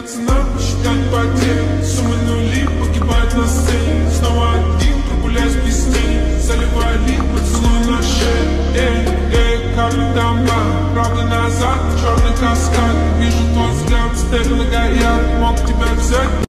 цена, посчитать потери. Суммы нули погибают на сцене. Снова один, прогуляюсь без тени. Заливаю лик, поцелуй на шее. Карты дома, правда назад, черный каскад. Вижу твой взгляд, степь многоярд. Мог тебя взять,